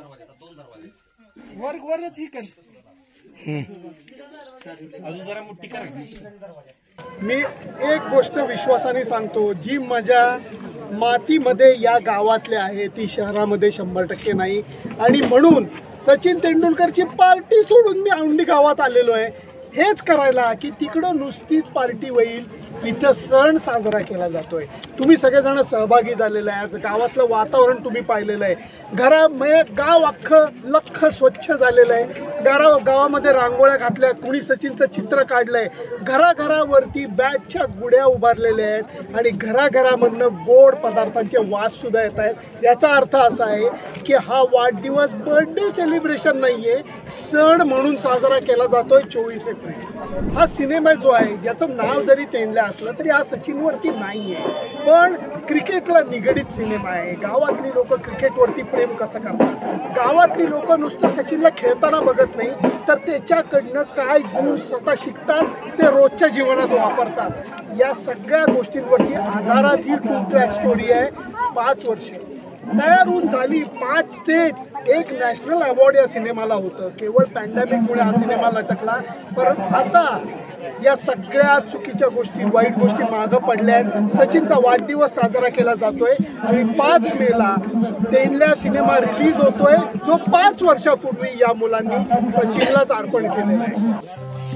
मी एक गोष्ट विश्वासाने सांगतो, जी मजा मातीमध्ये या गावातले आहे ती शहरामध्ये 100% नाही। आणि म्हणून सचिन तेंडुलकरची पार्टी सोडून मी औंढी गावात आलेलो आहे हेच करायला की तिकडं नुसतीच पार्टी होईल, इथं सण साजरा केला जातोय। तुम्ही सगळेजण सहभागी झालेले आहे। आज गावातलं वातावरण तुम्ही पाहिलेलं आहे। गाव अख्खं लख स्वच्छ झालेलं आहे। गावामध्ये रांगोळ्या घातल्या, कुणी सचिनचं चित्र काढलंय, घराघरावरती बॅटच्या गुड्या उभारलेल्या आहेत आणि घराघरामधनं गोड पदार्थांचे वास सुद्धा येत आहेत। याचा अर्थ असा आहे की हा वाढदिवस बर्थडे सेलिब्रेशन नाहीये, सण म्हणून साजरा केला जातोय 24 एप्रिल। हा सिनेमा जो आहे ज्याचं नाव जरी तेंडलं असलं तरी हा सचिनवरती नाही आहे, पण क्रिकेटला निगडीत सिनेमा आहे। गावातली लोक क्रिकेटवरती प्रेम कसं करतात, गावातली लोक नुसतं सचिनला खेळताना बघत नाही तर त्याच्याकडनं काय गुण स्वतः शिकतात ते रोजच्या जीवनात वापरतात। या सगळ्या गोष्टींवरती आधारात ही टू ट्रॅक स्टोरी आहे। 5 वर्ष तयार होऊन झाली, 5 स्टेट, 1 नॅशनल अवॉर्ड या सिनेमाला होतं। केवळ पॅन्डेमिकमुळे हा सिनेमा लटकला, पण आता या सगळ्या चुकीच्या गोष्टी, वाईट गोष्टी मागं पडल्या आहेत। सचिनचा वाढदिवस साजरा केला जातोय आणि 5 मेला तेंडल्या सिनेमा रिलीज होतोय, जो 5 वर्षापूर्वी या मुलांनी सचिनलाच अर्पण केलेला आहे।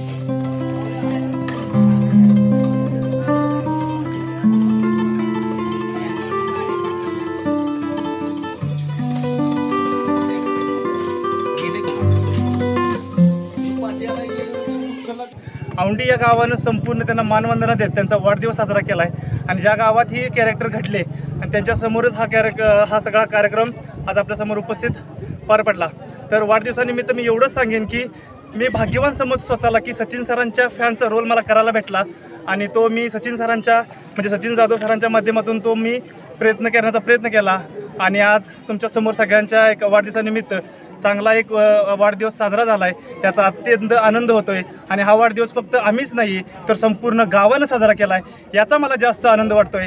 औंढी या गावानं संपूर्ण त्यांना मानवंदना देत त्यांचा वाढदिवस साजरा केला आहे आणि ज्या गावात ही कॅरेक्टर घडले आणि त्यांच्यासमोरच हा सगळा कार्यक्रम आज आपल्यासमोर उपस्थित पार पडला। तर वाढदिवसानिमित्त मी एवढंच सांगेन की मी भाग्यवान समजतो स्वतःला की सचिन सरांच्या फॅनचा रोल मला करायला भेटला आणि तो मी सचिन जाधव सरांच्या माध्यमातून तो मी करण्याचा प्रयत्न केला आणि आज तुमच्यासमोर सगळ्यांच्या एक वाढदिवसानिमित्त चांगला एक वाढदिवस साजरा झाला आहे, याचा अत्यंत आनंद होतोय। आणि हा वाढदिवस फक्त आम्हीच नाही तर संपूर्ण गावानं साजरा केला आहे, याचा मला जास्त आनंद वाटतोय।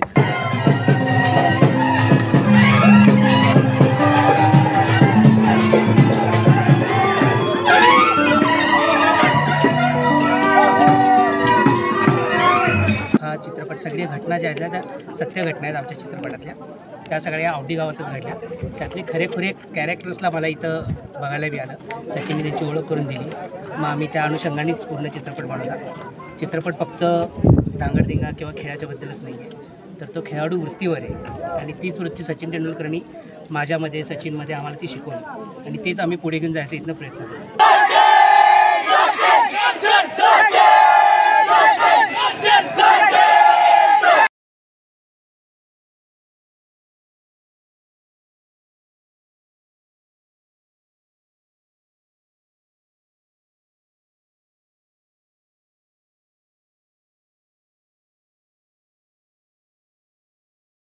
हा चित्रपट सगळ्या घटना ज्या आहेत त्या सत्य घटना आहेत आमच्या चित्रपटातल्या, त्या सगळ्या औंढी गावातच घडल्या। त्यातले खरेखुरे कॅरेक्टर्सला मला इथं बघायला बी आलं, सचिनने त्यांची ओळख करून दिली, मग आम्ही त्या अनुषंगानेच पूर्ण चित्रपट बनवला। चित्रपट फक्त धांगडधिंगा किंवा खेळाच्याबद्दलच नाही आहे, तर तो खेळाडू वृत्तीवर आहे आणि तीच वृत्ती सचिन तेंडुलकरांनी माझ्यामध्ये सचिनमध्ये आम्हाला ती शिकवली आणि तेच आम्ही पुढे घेऊन जायचा इथनं प्रयत्न करतो।